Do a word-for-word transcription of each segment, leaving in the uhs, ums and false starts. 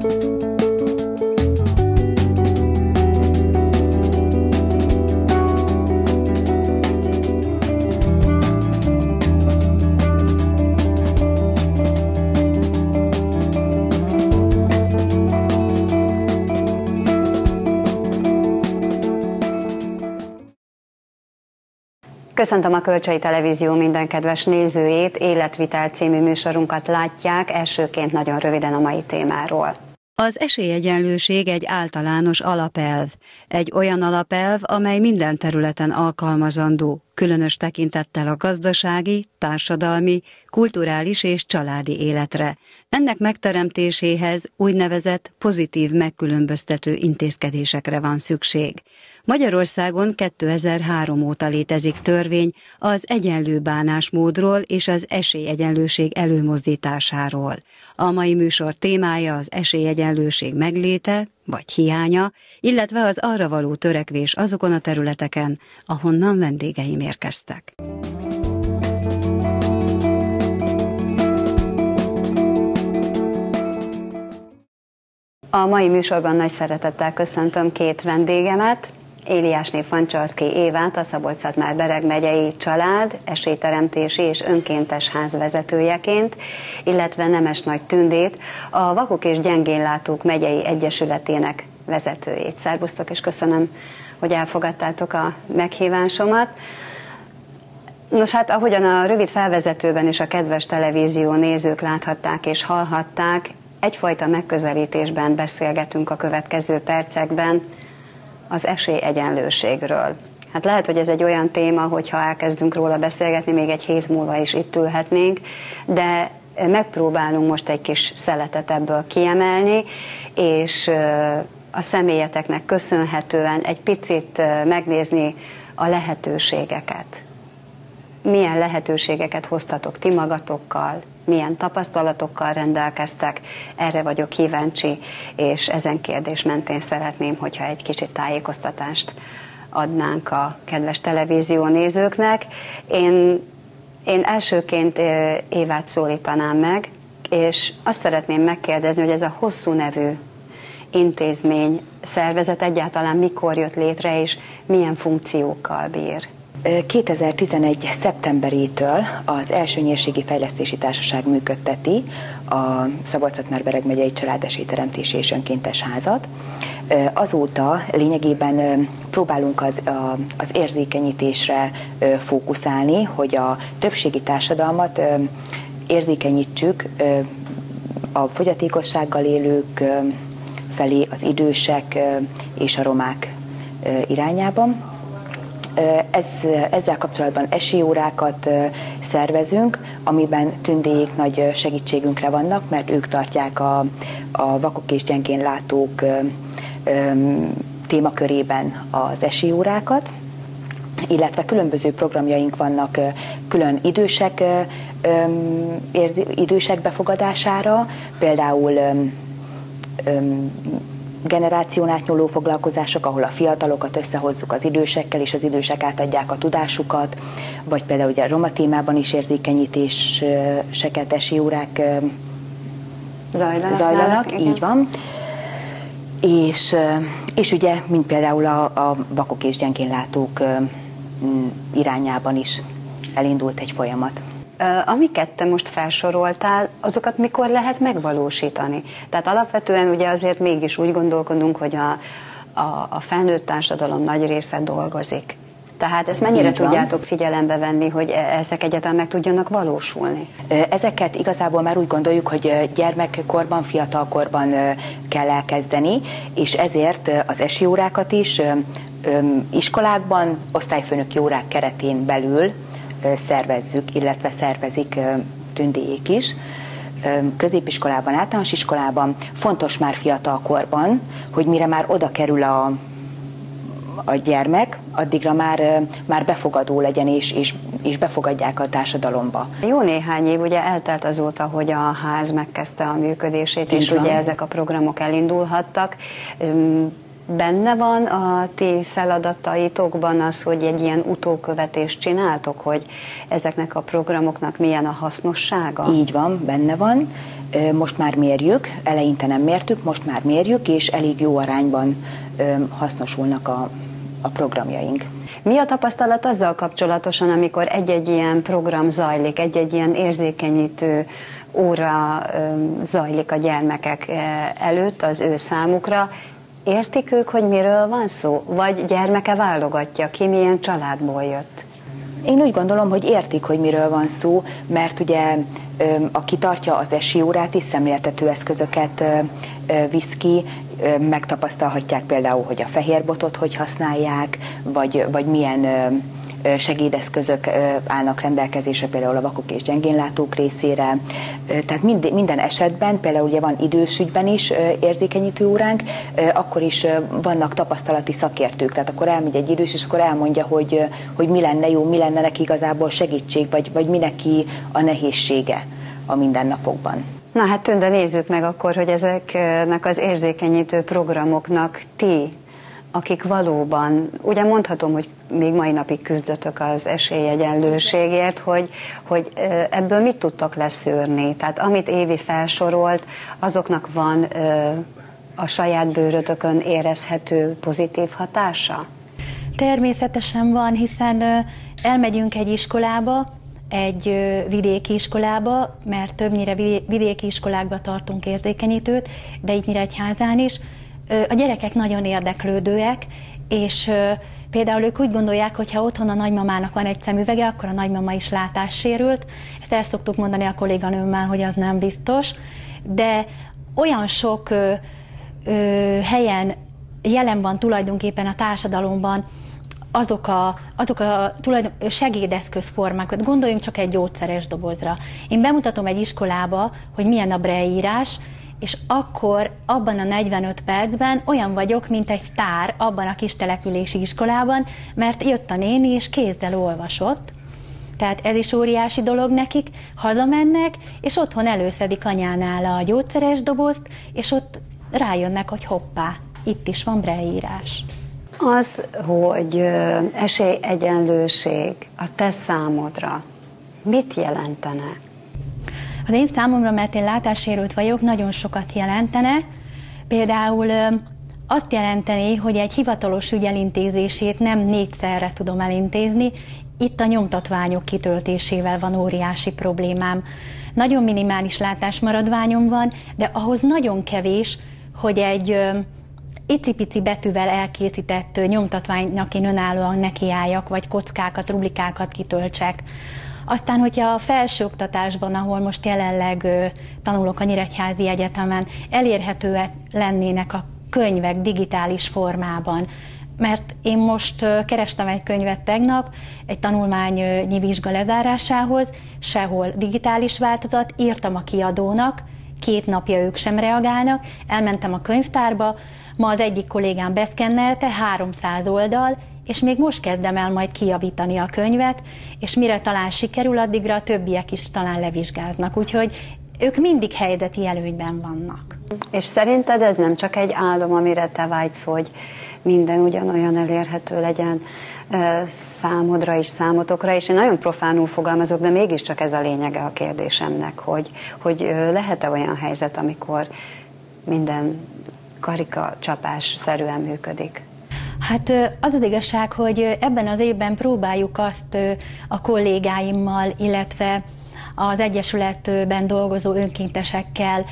Köszöntöm a Kölcsei Televízió minden kedves nézőjét, Életvitel című műsorunkat látják, elsőként nagyon röviden a mai témáról. Az esélyegyenlőség egy általános alapelv, egy olyan alapelv, amely minden területen alkalmazandó, különös tekintettel a gazdasági, társadalmi, kulturális és családi életre. Ennek megteremtéséhez úgynevezett pozitív megkülönböztető intézkedésekre van szükség. Magyarországon kétezer-három óta létezik törvény az egyenlő bánásmódról és az esélyegyenlőség előmozdításáról. A mai műsor témája az esélyegyenlőség megléte vagy hiánya, illetve az arra való törekvés azokon a területeken, ahonnan vendégeim érkeztek. A mai műsorban nagy szeretettel köszöntöm két vendégemet, Éliásné Fancsalszky Évát, a Szabolcs-Szatmár-Bereg megyei család, esélyteremtési és önkéntes ház vezetőjeként, illetve Nemes Nagy Tündét, a Vakok és Gyengénlátók megyei egyesületének vezetőjét. Szervusztok, és köszönöm, hogy elfogadtátok a meghívásomat. Nos hát, ahogyan a rövid felvezetőben is a kedves televízió nézők láthatták és hallhatták, egyfajta megközelítésben beszélgetünk a következő percekben az esélyegyenlőségről. Hát lehet, hogy ez egy olyan téma, hogyha elkezdünk róla beszélgetni, még egy hét múlva is itt ülhetnénk, de megpróbálunk most egy kis szeletet ebből kiemelni, és a személyeteknek köszönhetően egy picit megnézni a lehetőségeket. Milyen lehetőségeket hoztatok ti magatokkal, milyen tapasztalatokkal rendelkeztek, erre vagyok kíváncsi, és ezen kérdés mentén szeretném, hogyha egy kicsit tájékoztatást adnánk a kedves televízió nézőknek. Én, én elsőként Évát szólítanám meg, és azt szeretném megkérdezni, hogy ez a Hosszú nevű intézmény, szervezet egyáltalán mikor jött létre, és milyen funkciókkal bír? kétezer-tizenegy. szeptemberétől az Első Nyírségi Fejlesztési Társaság működteti a Szabolcs-Szatmár-Bereg megyei Családesélyteremtési és Önkéntes Házat. Azóta lényegében próbálunk az, az érzékenyítésre fókuszálni, hogy a többségi társadalmat érzékenyítsük a fogyatékossággal élők felé, az idősek és a romák irányában. Ez, ezzel kapcsolatban esélyórákat szervezünk, amiben Tündék nagy segítségünkre vannak, mert ők tartják a, a vakok és gyengénlátók témakörében az esélyórákat, illetve különböző programjaink vannak külön idősek, idősek befogadására, például generáción átnyúló foglalkozások, ahol a fiatalokat összehozzuk az idősekkel, és az idősek átadják a tudásukat, vagy például ugye a roma témában is érzékenyítéseket, esélyórák zajlanak, zajlanak így van. És, és ugye, mint például a, a vakok és gyengénlátók irányában is elindult egy folyamat. Amiket te most felsoroltál, azokat mikor lehet megvalósítani? Tehát alapvetően ugye azért mégis úgy gondolkodunk, hogy a, a, a felnőtt társadalom nagy része dolgozik. Tehát ezt mennyire tudjátok figyelembe venni, hogy ezek egyáltalán meg tudjanak valósulni? Ezeket igazából már úgy gondoljuk, hogy gyermekkorban, fiatalkorban kell elkezdeni, és ezért az esélyórákat is iskolákban, osztályfőnöki órák keretén belül szervezzük, illetve szervezik Tündéjék is. Középiskolában, általános iskolában fontos már fiatalkorban, hogy mire már oda kerül a, a gyermek, addigra már, már befogadó legyen, és, és, és befogadják a társadalomba. Jó néhány év ugye eltelt azóta, hogy a ház megkezdte a működését, és ugye ezek a programok elindulhattak. Benne van a ti feladataitokban az, hogy egy ilyen utókövetést csináltok, hogy ezeknek a programoknak milyen a hasznossága? Így van, benne van. most már mérjük, eleinte nem mértük, most már mérjük, és elég jó arányban hasznosulnak a, a programjaink. Mi a tapasztalat azzal kapcsolatosan, amikor egy-egy ilyen program zajlik, egy-egy ilyen érzékenyítő óra zajlik a gyermekek előtt az ő számukra? Értik ők, hogy miről van szó? Vagy gyermeke válogatja ki, milyen családból jött? Én úgy gondolom, hogy értik, hogy miről van szó, mert ugye aki tartja az esélyórát is, szemléltető eszközöket visz ki, megtapasztalhatják például, hogy a fehérbotot hogy használják, vagy, vagy milyen segédeszközök állnak rendelkezésre például a vakok és gyengénlátók részére. Tehát mind, minden esetben, például ugye van idősügyben is érzékenyítő óránk, akkor is vannak tapasztalati szakértők, tehát akkor elmegy egy idős, és akkor elmondja, hogy, hogy mi lenne jó, mi lenne neki igazából segítség, vagy, vagy mi neki a nehézsége a mindennapokban. Na hát Tünde, nézzük meg akkor, hogy ezeknek az érzékenyítő programoknak ti, akik valóban, ugye mondhatom, hogy még mai napig küzdötök az esélyegyenlőségért, hogy, hogy ebből mit tudtok leszűrni? Tehát amit Évi felsorolt, azoknak van a saját bőrötökön érezhető pozitív hatása? Természetesen van, hiszen elmegyünk egy iskolába, egy vidéki iskolába, mert többnyire vidéki iskolákba tartunk érzékenyítőt, de itt Nyíregyházán is. A gyerekek nagyon érdeklődőek, és például ők úgy gondolják, hogy ha otthon a nagymamának van egy szemüvege, akkor a nagymama is látássérült. Ezt el szoktuk mondani a kolléganőmmel, hogy az nem biztos, de olyan sok ö, ö, helyen jelen van tulajdonképpen a társadalomban azok a, azok a tulajdon, segédeszközformák, gondoljunk csak egy gyógyszeres dobozra. Én bemutatom egy iskolába, hogy milyen a Braille írás, és akkor abban a negyvenöt percben olyan vagyok, mint egy sztár abban a kis települési iskolában, mert jött a néni és kézzel olvasott. Tehát ez is óriási dolog nekik, hazamennek, és otthon előszedik anyánál a gyógyszeres dobozt, és ott rájönnek, hogy hoppá, itt is van Braille írás. Az, hogy esélyegyenlőség a te számodra mit jelentene? Az én számomra, mert én látássérült vagyok, nagyon sokat jelentene. Például azt jelenteni, hogy egy hivatalos ügy elintézését nem négyszerre tudom elintézni, itt a nyomtatványok kitöltésével van óriási problémám. Nagyon minimális látásmaradványom van, de ahhoz nagyon kevés, hogy egy icipici betűvel elkészített nyomtatványnak én önállóan nekiálljak, vagy kockákat, rublikákat kitöltsek. Aztán, hogyha a felsőoktatásban, ahol most jelenleg tanulok a Nyíregyházi Egyetemen, elérhetőek lennének a könyvek digitális formában, mert én most kerestem egy könyvet tegnap, egy tanulmányi vizsga lezárásához, sehol digitális változat, írtam a kiadónak, két napja ők sem reagálnak, elmentem a könyvtárba, ma az egyik kollégám beszkennelte, háromszáz oldal, és még most kezdem el majd kijavítani a könyvet, és mire talán sikerül, addigra a többiek is talán levizsgáznak. Úgyhogy ők mindig helyzeti előnyben vannak. És szerinted ez nem csak egy álom, amire te vágysz, hogy minden ugyanolyan elérhető legyen számodra is, számotokra, és én nagyon profánul fogalmazok, de mégiscsak ez a lényege a kérdésemnek, hogy, hogy lehet-e olyan helyzet, amikor minden karikacsapás-szerűen működik? Hát az az igazság, hogy ebben az évben próbáljuk azt a kollégáimmal, illetve az Egyesületben dolgozó önkéntesekkel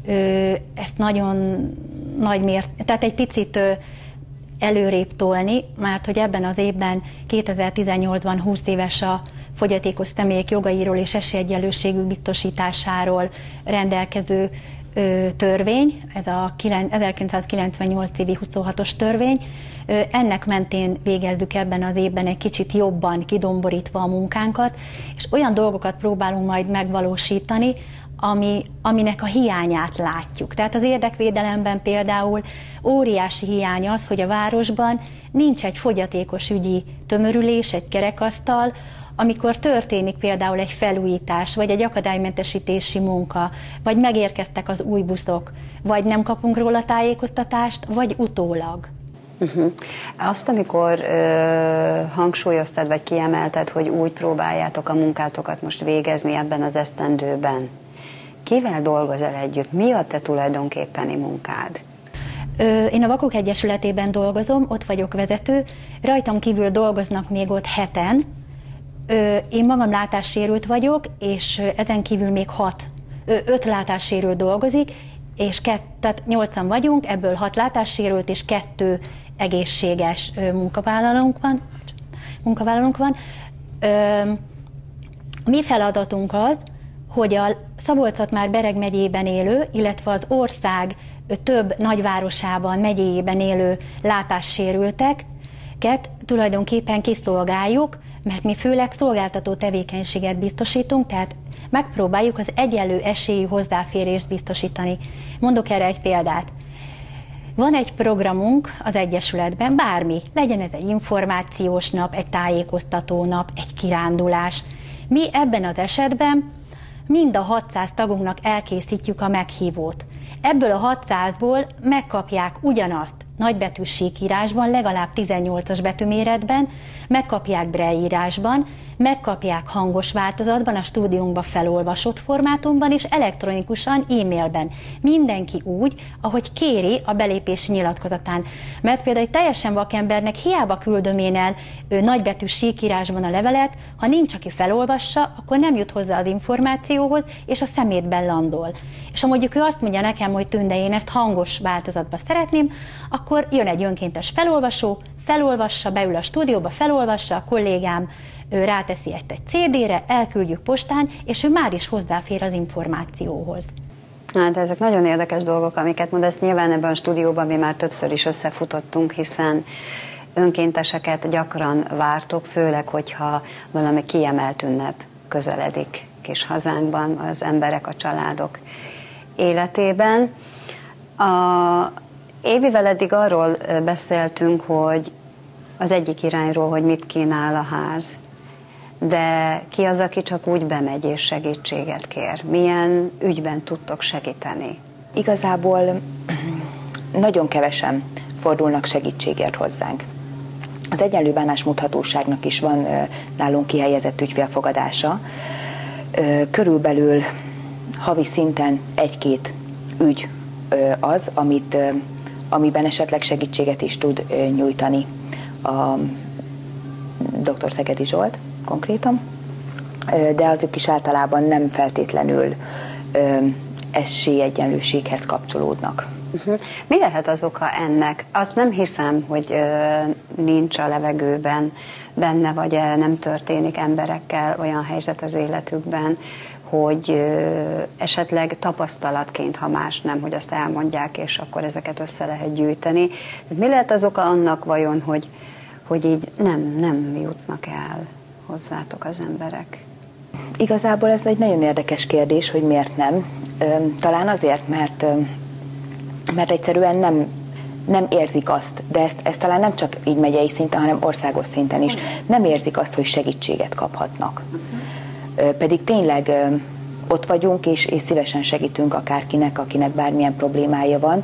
ezt nagyon nagy mért, tehát egy picit előrébb tolni, mert hogy ebben az évben kétezer-tizennyolcban húsz éves a fogyatékos személyek jogairól és esélyegyenlőségük biztosításáról rendelkező törvény, ez a ezerkilencszázkilencvennyolc évi huszonhatos törvény. Ennek mentén végezzük ebben az évben egy kicsit jobban kidomborítva a munkánkat, és olyan dolgokat próbálunk majd megvalósítani, ami, aminek a hiányát látjuk. Tehát az érdekvédelemben például óriási hiány az, hogy a városban nincs egy fogyatékos ügyi tömörülés, egy kerekasztal, amikor történik például egy felújítás, vagy egy akadálymentesítési munka, vagy megérkeztek az új buszok, vagy nem kapunk róla tájékoztatást, vagy utólag. Uh-huh. Azt, amikor ö, hangsúlyoztad, vagy kiemelted, hogy úgy próbáljátok a munkátokat most végezni ebben az esztendőben, Kivel dolgozol együtt? Mi a te tulajdonképpeni munkád? Én a Vakok Egyesületében dolgozom, ott vagyok vezető, rajtam kívül dolgoznak még ott heten. Én magam látássérült vagyok, és ezen kívül még hat, öt látássérült dolgozik, és kett, tehát nyolcan vagyunk, ebből hat látássérült és kettő egészséges munkavállalónk van. munkavállalónk van. A mi feladatunk az, hogy a Szabolcs-Szatmár-Bereg megyében élő, illetve az ország több nagyvárosában, megyéjében élő látássérülteket tulajdonképpen kiszolgáljuk, mert mi főleg szolgáltató tevékenységet biztosítunk, tehát megpróbáljuk az egyenlő esélyű hozzáférést biztosítani. Mondok erre egy példát. Van egy programunk az Egyesületben, bármi, legyen ez egy információs nap, egy tájékoztató nap, egy kirándulás. Mi ebben az esetben mind a hatszáz tagunknak elkészítjük a meghívót. Ebből a hatszázból megkapják ugyanazt nagybetűs síkírásban, legalább tizennyolcas betűméretben, megkapják braille írásban, megkapják hangos változatban, a stúdiónkba felolvasott formátumban és elektronikusan, e-mailben. Mindenki úgy, ahogy kéri a belépési nyilatkozatán. Mert például egy teljesen vakembernek hiába küldöm én el ő, nagybetűs síkírásban a levelet, ha nincs, aki felolvassa, akkor nem jut hozzá az információhoz, és a szemétben landol. És ha mondjuk ő azt mondja nekem, hogy Tünde, én ezt hangos változatban szeretném, akkor jön egy önkéntes felolvasó, felolvassa, beül a stúdióba, felolvassa, a kollégám ő ráteszi ezt egy cé dére, elküldjük postán, és ő már is hozzáfér az információhoz. Hát ezek nagyon érdekes dolgok, amiket mondasz. Nyilván ebben a stúdióban mi már többször is összefutottunk, hiszen önkénteseket gyakran vártok, főleg, hogyha valami kiemelt ünnep közeledik kis hazánkban az emberek, a családok életében. A Évivel eddig arról beszéltünk, hogy az egyik irányról, hogy mit kínál a ház, de ki az, aki csak úgy bemegy és segítséget kér? Milyen ügyben tudtok segíteni? Igazából nagyon kevesen fordulnak segítségért hozzánk. Az Egyenlő Bánásmód Hatóságnak is van nálunk kihelyezett ügyfélfogadása. Körülbelül havi szinten egy-két ügy az, amit, amiben esetleg segítséget is tud nyújtani a dr. Szegedi Zsolt konkrétan, de azok is általában nem feltétlenül esélyegyenlőséghez kapcsolódnak. Uh-huh. Mi lehet az oka ennek? Azt nem hiszem, hogy uh, nincs a levegőben benne, vagy uh, nem történik emberekkel olyan helyzet az életükben, hogy uh, esetleg tapasztalatként, ha más nem, hogy azt elmondják, és akkor ezeket össze lehet gyűjteni. Mi lehet az oka annak vajon, hogy, hogy így nem, nem jutnak el hozzátok az emberek? Igazából ez egy nagyon érdekes kérdés, hogy miért nem. Talán azért, mert, mert egyszerűen nem, nem érzik azt, de ezt, ezt talán nem csak így megyei szinten, hanem országos szinten is, nem érzik azt, hogy segítséget kaphatnak. Pedig tényleg ott vagyunk, és, és szívesen segítünk akárkinek, akinek bármilyen problémája van.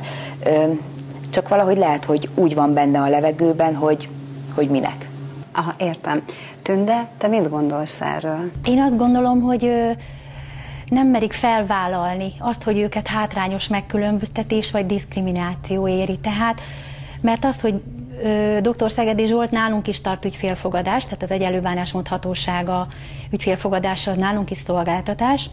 Csak valahogy lehet, hogy úgy van benne a levegőben, hogy, hogy minek. Aha, értem. Tünde, te mit gondolsz erről? Én azt gondolom, hogy nem merik felvállalni azt, hogy őket hátrányos megkülönböztetés vagy diszkrimináció éri. Tehát, mert az, hogy dr. Szegedi Zsolt nálunk is tart ügyfélfogadást, tehát az Egyenlő Bánásmód Hatósága ügyfélfogadása az nálunk is szolgáltatás.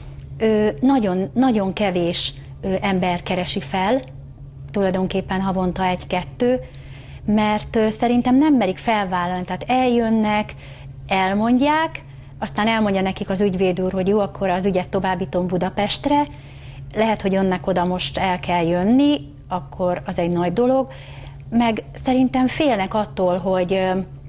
Nagyon, nagyon kevés ember keresi fel, tulajdonképpen havonta egy-kettő, mert szerintem nem merik felvállalni, tehát eljönnek, elmondják, aztán elmondja nekik az ügyvéd úr, hogy jó, akkor az ügyet továbbítom Budapestre, lehet, hogy önnek oda most el kell jönni, akkor az egy nagy dolog, meg szerintem félnek attól, hogy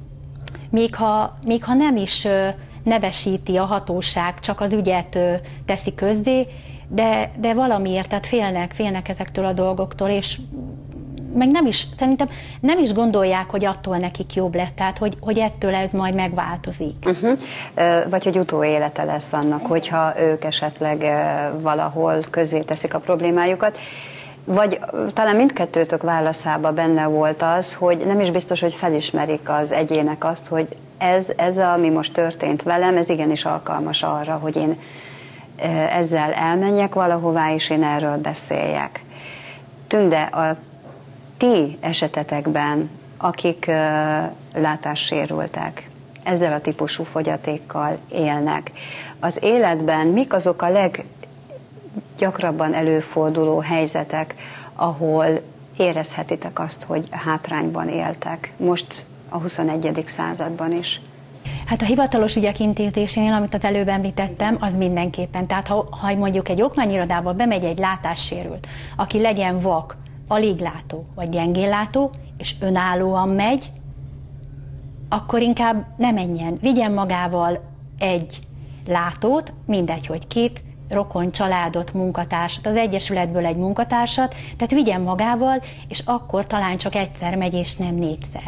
még ha, még ha nem is nevesíti a hatóság, csak az ügyet teszi közzé, de, de valamiért, tehát félnek, félnek ezektől a dolgoktól, és meg nem is, szerintem nem is gondolják, hogy attól nekik jobb lesz, tehát hogy, hogy ettől ez majd megváltozik. Uh-huh. Vagy hogy utóélete lesz annak, hogyha ők esetleg valahol közzé teszik a problémájukat. Vagy talán mindkettőtök válaszában benne volt az, hogy nem is biztos, hogy felismerik az egyének azt, hogy ez, ez ami most történt velem, ez igenis alkalmas arra, hogy én ezzel elmenjek valahová, és én erről beszéljek. Tünde, a ti esetetekben, akik látássérültek, ezzel a típusú fogyatékkal élnek, az életben mik azok a leggyakrabban előforduló helyzetek, ahol érezhetitek azt, hogy hátrányban éltek, most a huszonegyedik században is? Hát a hivatalos ügyek intézésénél, amit az előbb említettem, az mindenképpen. Tehát ha, ha mondjuk egy okmányirodába bemegy egy látássérült, aki legyen vak, aléglátó vagy gyengénlátó, és önállóan megy, akkor inkább ne menjen. Vigyen magával egy látót, mindegy, hogy két, rokon, családot, munkatársat, az egyesületből egy munkatársat, tehát vigyen magával, és akkor talán csak egyszer megy, és nem négyszer.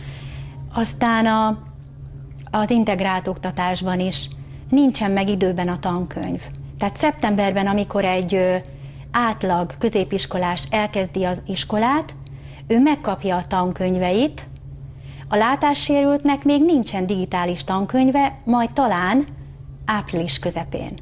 Aztán a, az integrált oktatásban is nincsen meg időben a tankönyv. Tehát szeptemberben, amikor egy ö, átlag középiskolás elkezdi az iskolát, ő megkapja a tankönyveit, a látássérültnek még nincsen digitális tankönyve, majd talán április közepén.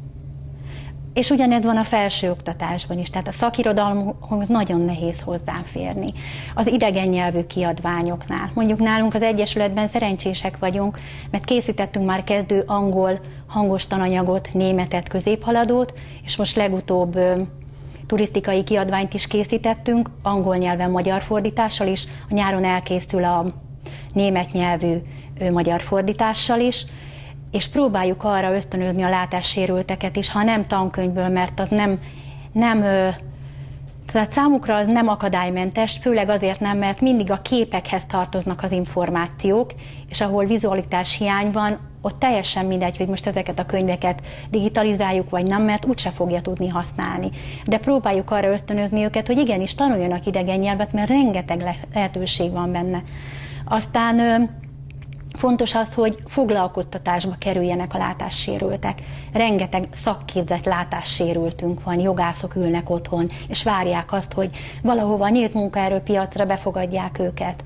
És ugyanez van a felsőoktatásban is, tehát a szakirodalomhoz nagyon nehéz hozzáférni. Az idegen nyelvű kiadványoknál. Mondjuk nálunk az Egyesületben szerencsések vagyunk, mert készítettünk már kezdő angol hangos tananyagot, németet, középhaladót, és most legutóbb ö, turisztikai kiadványt is készítettünk, angol nyelven magyar fordítással is, a nyáron elkészül a német nyelvű ö, magyar fordítással is, és próbáljuk arra ösztönözni a látássérülteket is, ha nem tankönyvből, mert az nem, nem tehát számukra az nem akadálymentes, főleg azért nem, mert mindig a képekhez tartoznak az információk, és ahol vizualitás hiány van, ott teljesen mindegy, hogy most ezeket a könyveket digitalizáljuk, vagy nem, mert úgyse fogja tudni használni. De próbáljuk arra ösztönözni őket, hogy igenis tanuljanak idegen nyelvet, mert rengeteg lehetőség van benne. Aztán fontos az, hogy foglalkoztatásba kerüljenek a látássérültek. Rengeteg szakképzett látássérültünk van, jogászok ülnek otthon, és várják azt, hogy valahova nyílt munkaerőpiacra befogadják őket.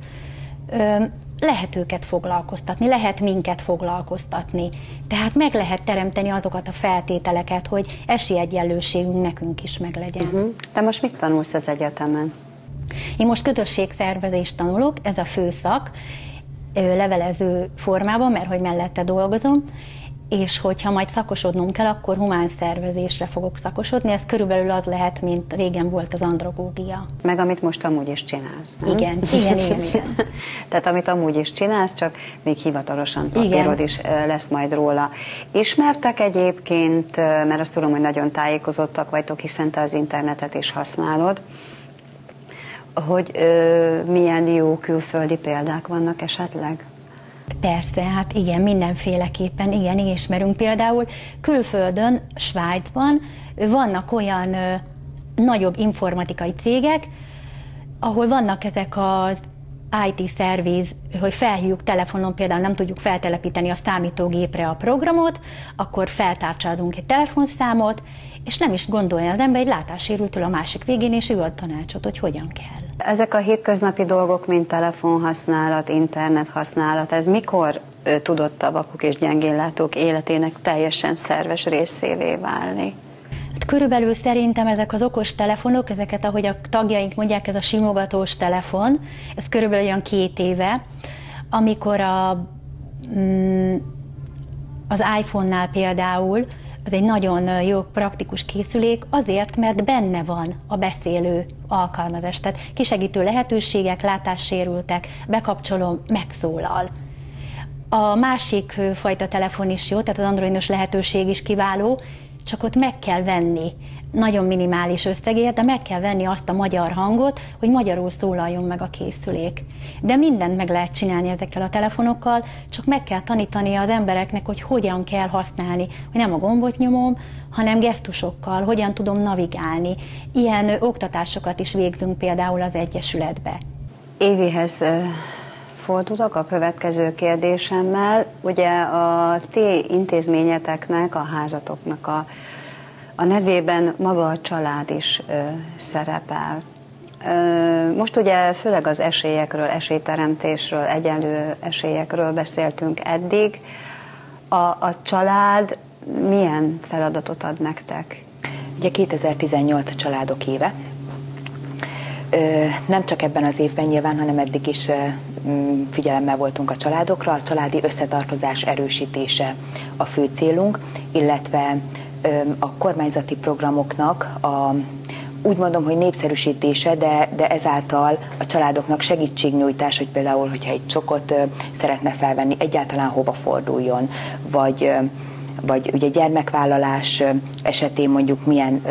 Lehet őket foglalkoztatni, lehet minket foglalkoztatni. Tehát meg lehet teremteni azokat a feltételeket, hogy esélyegyenlőségünk nekünk is meglegyen. Uh-huh. Te most mit tanulsz az egyetemen? Én most közösségszervezést tanulok, ez a főszak, levelező formában, mert hogy mellette dolgozom, és hogyha majd szakosodnom kell, akkor humán szervezésre fogok szakosodni. Ez körülbelül az lehet, mint régen volt az androgógia. Meg amit most amúgy is csinálsz, nem? Igen, igen, igen, igen. Tehát amit amúgy is csinálsz, csak még hivatalosan papírod is lesz majd róla. Ismertek egyébként, mert azt tudom, hogy nagyon tájékozottak vagytok, hiszen te az internetet is használod, hogy ö, milyen jó külföldi példák vannak esetleg? Persze, hát igen, mindenféleképpen, igen, ismerünk például külföldön, Svájcban vannak olyan ö, nagyobb informatikai cégek, ahol vannak ezek az i té szerviz, hogy felhívjuk telefonon, például nem tudjuk feltelepíteni a számítógépre a programot, akkor feltárcsázunk egy telefonszámot, és nem is gondolja az ember egy látássérültől a másik végén, és ő ad tanácsot, hogy hogyan kell. Ezek a hétköznapi dolgok, mint telefonhasználat, internet használat, ez mikor ö, tudott a vakok és gyengénlátók életének teljesen szerves részévé válni? Hát körülbelül szerintem ezek az okos telefonok, ezeket, ahogy a tagjaink mondják, ez a simogatós telefon, ez körülbelül olyan két éve, amikor a, mm, az iPhone-nál például, az egy nagyon jó praktikus készülék, azért, mert benne van a beszélő alkalmazás, tehát kisegítő lehetőségek, látássérültek, bekapcsolom, megszólal. A másik fajta telefon is jó, tehát az androidos lehetőség is kiváló, csak ott meg kell venni nagyon minimális összegért, de meg kell venni azt a magyar hangot, hogy magyarul szólaljon meg a készülék. De mindent meg lehet csinálni ezekkel a telefonokkal, csak meg kell tanítani az embereknek, hogy hogyan kell használni, hogy nem a gombot nyomom, hanem gesztusokkal, hogyan tudom navigálni. Ilyen ö, oktatásokat is végzünk például az Egyesületbe. Évihez fordulok a következő kérdésemmel. Ugye a ti intézményeteknek, a házatoknak a, a nevében maga a család is ö, szerepel. Ö, most ugye főleg az esélyekről, esélyteremtésről, egyenlő esélyekről beszéltünk eddig. A, a család milyen feladatot ad nektek? Ugye kétezer-tizennyolc a családok éve. Nem csak ebben az évben nyilván, hanem eddig is figyelemmel voltunk a családokra. A családi összetartozás erősítése a fő célunk, illetve a kormányzati programoknak a, úgy mondom, hogy népszerűsítése, de, de ezáltal a családoknak segítségnyújtás, hogy például, hogyha egy csokot szeretne felvenni, egyáltalán hova forduljon, vagy, vagy ugye gyermekvállalás esetén mondjuk milyen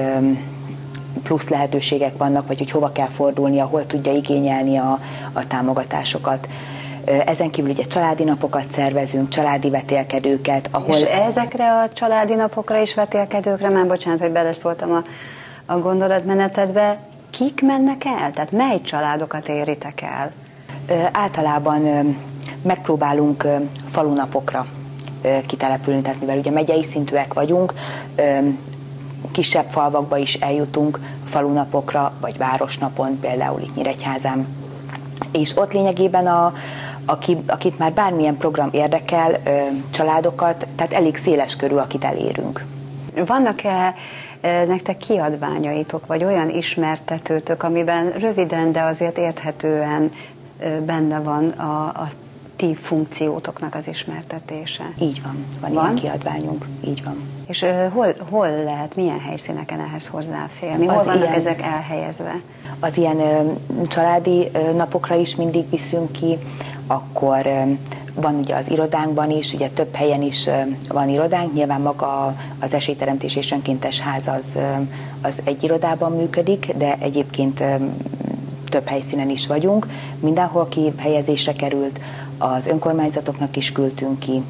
plusz lehetőségek vannak, vagy hogy hova kell fordulnia, hol tudja igényelni a, a támogatásokat. Ezen kívül ugye családi napokat szervezünk, családi vetélkedőket, ahol... És ezekre a családi napokra is vetélkedőkre, már bocsánat, hogy beleszóltam a, a gondolatmenetedbe, kik mennek el? Tehát mely családokat éritek el? Ö, általában ö, megpróbálunk ö, falunapokra ö, kitelepülni, tehát mivel ugye megyei szintűek vagyunk, ö, kisebb falvakba is eljutunk falunapokra, vagy városnapon, például itt Nyíregyházán. És ott lényegében, a, aki, akit már bármilyen program érdekel, ö, családokat, tehát elég széles körül, akit elérünk. Vannak-e nektek kiadványaitok, vagy olyan ismertetőtök, amiben röviden, de azért érthetően benne van a, a ti funkciótoknak az ismertetése? Így van, van, van? Ilyen kiadványunk, így van. És uh, hol, hol lehet, milyen helyszíneken ehhez hozzáférni? Hol az vannak ilyen, ezek elhelyezve? Az ilyen ö, családi ö, napokra is mindig viszünk ki, akkor ö, van ugye az irodánkban is, ugye több helyen is ö, van irodánk, nyilván maga az Esélyteremtés és Önkéntes Ház az, ö, az egy irodában működik, de egyébként ö, több helyszínen is vagyunk. Mindenhol kihelyezésre került, az önkormányzatoknak is küldtünk ki,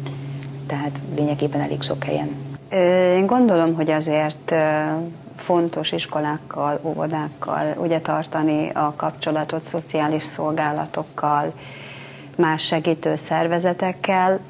tehát lényegében elég sok helyen. Én gondolom, hogy azért fontos iskolákkal, óvodákkal ugye tartani a kapcsolatot, szociális szolgálatokkal, más segítő szervezetekkel.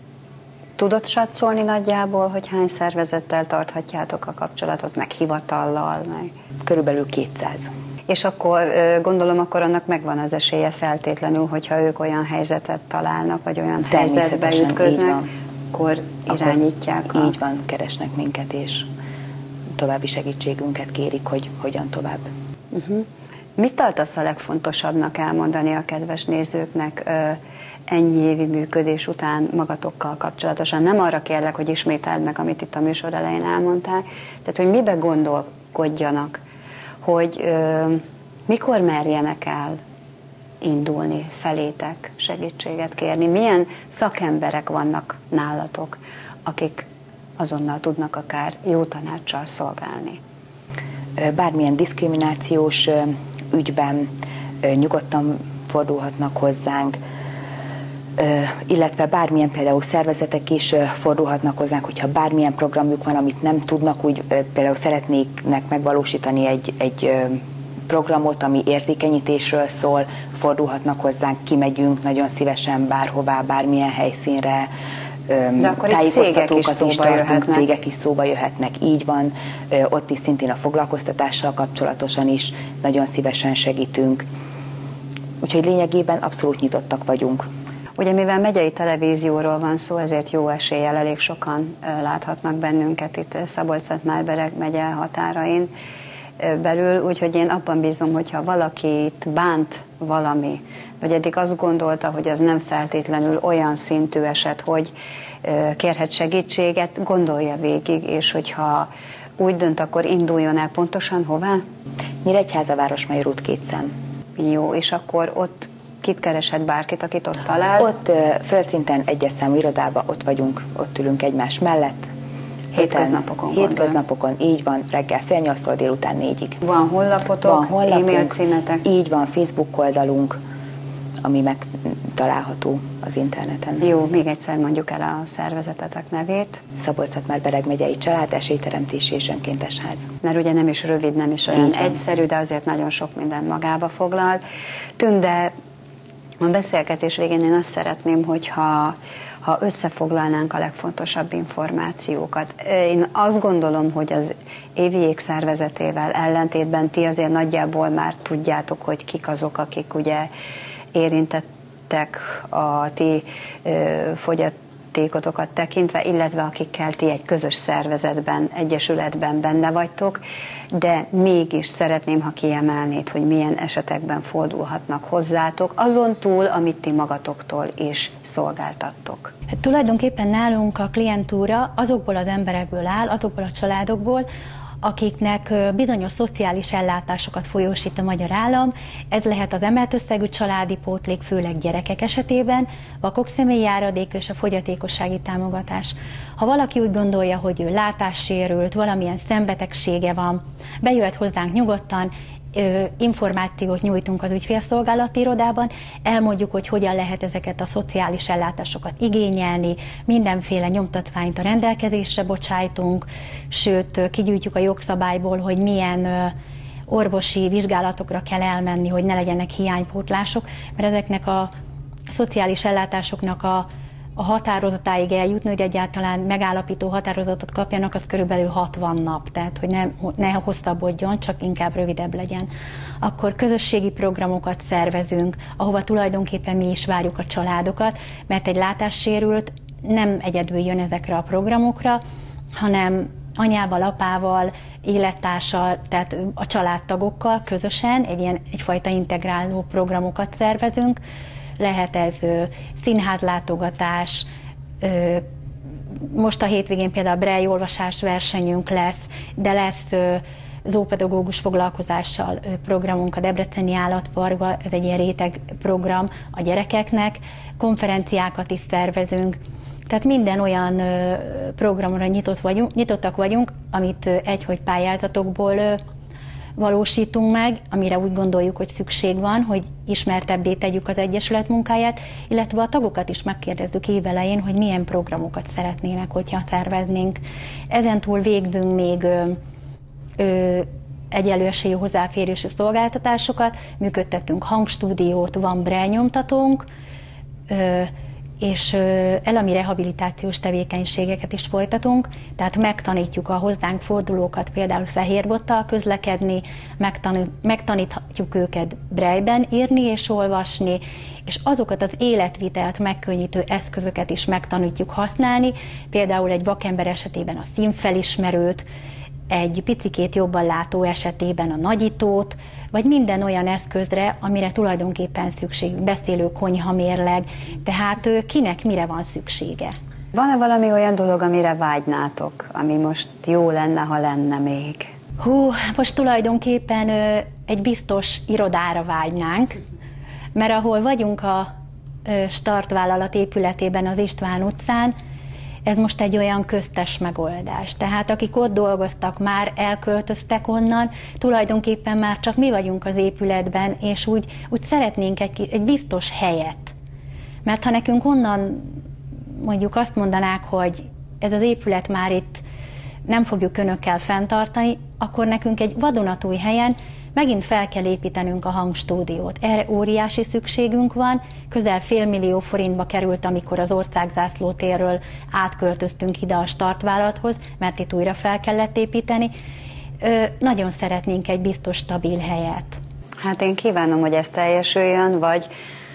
Tudod satszolni nagyjából, hogy hány szervezettel tarthatjátok a kapcsolatot, meg hivatallal? Meg... Körülbelül kétszáz. És akkor gondolom, akkor annak megvan az esélye feltétlenül, hogyha ők olyan helyzetet találnak, vagy olyan helyzetbe ütköznek, akkor irányítják. Akkor a... Így van, keresnek minket, és további segítségünket kérik, hogy hogyan tovább. Uh-huh. Mit tartasz a legfontosabbnak elmondani a kedves nézőknek ennyi évi működés után magatokkal kapcsolatosan? Nem arra kérlek, hogy ismételd meg, amit itt a műsor elején elmondtál, tehát hogy mibe gondolkodjanak, hogy ö, mikor merjenek el indulni felétek, segítséget kérni, milyen szakemberek vannak nálatok, akik azonnal tudnak akár jó tanácssal szolgálni. Bármilyen diszkriminációs ügyben nyugodtan fordulhatnak hozzánk, illetve bármilyen például szervezetek is fordulhatnak hozzánk, hogyha bármilyen programjuk van, amit nem tudnak, úgy például szeretnének megvalósítani egy, egy programot, ami érzékenyítésről szól, fordulhatnak hozzánk, kimegyünk nagyon szívesen bárhová, bármilyen helyszínre, tájékoztatókat is tartunk, cégek is szóba jöhetnek, így van, ott is szintén a foglalkoztatással kapcsolatosan is nagyon szívesen segítünk. Úgyhogy lényegében abszolút nyitottak vagyunk. Ugye mivel megyei televízióról van szó, ezért jó eséllyel elég sokan láthatnak bennünket itt Szabolcs-Szatmár-Bereg megye határain belül, úgyhogy én abban bízom, hogyha valakit bánt valami, vagy eddig azt gondolta, hogy az nem feltétlenül olyan szintű eset, hogy kérhet segítséget, gondolja végig, és hogyha úgy dönt, akkor induljon el pontosan hová? Nyíregyháza, Városmajor út, két szám. Jó, és akkor ott kit keresett, bárkit, akit ott talál? Ott földszinten egyes számú irodában ott vagyunk, ott ülünk egymás mellett. Hétköznapokon? Hétköznapokon, így van, reggel fél nyolctól délután négyig. Van honlapotok, van honlapunk, e-mail címetek? Így van, Facebook oldalunk, ami megtalálható az interneten. Jó, még egyszer mondjuk el a szervezetetek nevét. Szabolcs-Szatmár-Bereg megyei család, Esélyteremtés és Önkéntes Ház. Mert ugye nem is rövid, nem is olyan egyszerű, de azért nagyon sok mindent magába foglal. Tünde, a beszélgetés végén én azt szeretném, hogyha ha összefoglalnánk a legfontosabb információkat. Én azt gondolom, hogy az Évi Jég szervezetével ellentétben ti azért nagyjából már tudjátok, hogy kik azok, akik ugye érintettek a ti bizonyítékotokat tekintve, illetve akikkel ti egy közös szervezetben, egyesületben benne vagytok, de mégis szeretném, ha kiemelnéd, hogy milyen esetekben fordulhatnak hozzátok, azon túl, amit ti magatoktól is szolgáltattok. Hát tulajdonképpen nálunk a klientúra azokból az emberekből áll, azokból a családokból, akiknek bizonyos szociális ellátásokat folyósít a magyar állam. Ez lehet az emelt összegű családi pótlék, főleg gyerekek esetében, vakok személyi járadék és a fogyatékossági támogatás. Ha valaki úgy gondolja, hogy ő látássérült, valamilyen szembetegsége van, bejöhet hozzánk nyugodtan, információt nyújtunk az ügyfélszolgálati irodában, elmondjuk, hogy hogyan lehet ezeket a szociális ellátásokat igényelni, mindenféle nyomtatványt a rendelkezésre bocsájtunk, sőt, kigyűjtjük a jogszabályból, hogy milyen orvosi vizsgálatokra kell elmenni, hogy ne legyenek hiánypótlások, mert ezeknek a szociális ellátásoknak a a határozatáig eljutni, hogy egyáltalán megállapító határozatot kapjanak, az körülbelül hatvan nap, tehát hogy ne, ne hosszabbodjon, csak inkább rövidebb legyen. Akkor közösségi programokat szervezünk, ahova tulajdonképpen mi is várjuk a családokat, mert egy látássérült nem egyedül jön ezekre a programokra, hanem anyával, apával, élettársal, tehát a családtagokkal közösen egy ilyen, egyfajta integráló programokat szervezünk. Lehet ez ö, színházlátogatás, ö, most a hétvégén például Braille olvasás versenyünk lesz, de lesz ö, zoopedagógus foglalkozással ö, programunk a Debreceni Állatparkban, ez egy ilyen réteg program a gyerekeknek, konferenciákat is szervezünk, tehát minden olyan ö, programra nyitott vagyunk, nyitottak vagyunk, amit ö, egyhogy pályázatokból ö, valósítunk meg, amire úgy gondoljuk, hogy szükség van, hogy ismertebbé tegyük az Egyesület munkáját, illetve a tagokat is megkérdezzük évelején, hogy milyen programokat szeretnének, hogyha szerveznénk. Ezentúl végzünk még ö, ö, egyenlő esélyű hozzáférésű szolgáltatásokat, működtetünk hangstúdiót, van Braille nyomtatónk, ö, és elemi rehabilitációs tevékenységeket is folytatunk, tehát megtanítjuk a hozzánk fordulókat például fehérbottal közlekedni, megtanítjuk őket Braille-ben írni és olvasni, és azokat az életvitelt megkönnyítő eszközöket is megtanítjuk használni, például egy vakember esetében a színfelismerőt, egy picikét jobban látó esetében a nagyítót, vagy minden olyan eszközre, amire tulajdonképpen szükség, beszélő konyhamérleg, tehát kinek mire van szüksége. Van-e valami olyan dolog, amire vágynátok, ami most jó lenne, ha lenne még? Hú, most tulajdonképpen egy biztos irodára vágynánk, mert ahol vagyunk a startvállalat épületében, az István utcán, ez most egy olyan köztes megoldás. Tehát akik ott dolgoztak, már elköltöztek onnan, tulajdonképpen már csak mi vagyunk az épületben, és úgy, úgy szeretnénk egy, egy biztos helyet. Mert ha nekünk onnan mondjuk azt mondanák, hogy ez az épület már itt nem fogjuk önökkel fenntartani, akkor nekünk egy vadonatúj helyen megint fel kell építenünk a hangstúdiót. Erre óriási szükségünk van, közel félmillió forintba került, amikor az Országzászló térről átköltöztünk ide a startvállalathoz, mert itt újra fel kellett építeni. Ö, nagyon szeretnénk egy biztos, stabil helyet. Hát én kívánom, hogy ez teljesüljön, vagy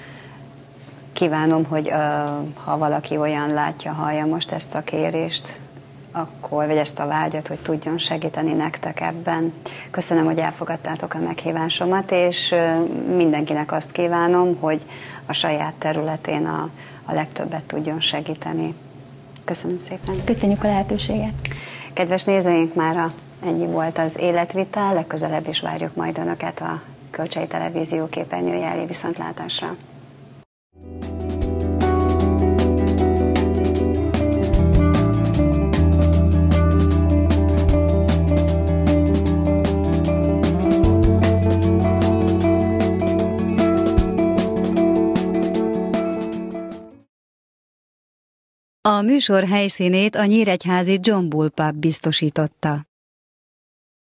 kívánom, hogy ö, ha valaki olyan látja, hallja most ezt a kérést, akkor, vagy ezt a vágyat, hogy tudjon segíteni nektek ebben. Köszönöm, hogy elfogadtátok a meghívásomat, és mindenkinek azt kívánom, hogy a saját területén a, a legtöbbet tudjon segíteni. Köszönöm szépen. Köszönjük a lehetőséget. Kedves nézőink, mára ennyi volt az Életvitel, legközelebb is várjuk majd Önöket a Kölcsei Televízió képernyője elé. Viszontlátásra. A műsor helyszínét a nyíregyházi John Bull Pub biztosította.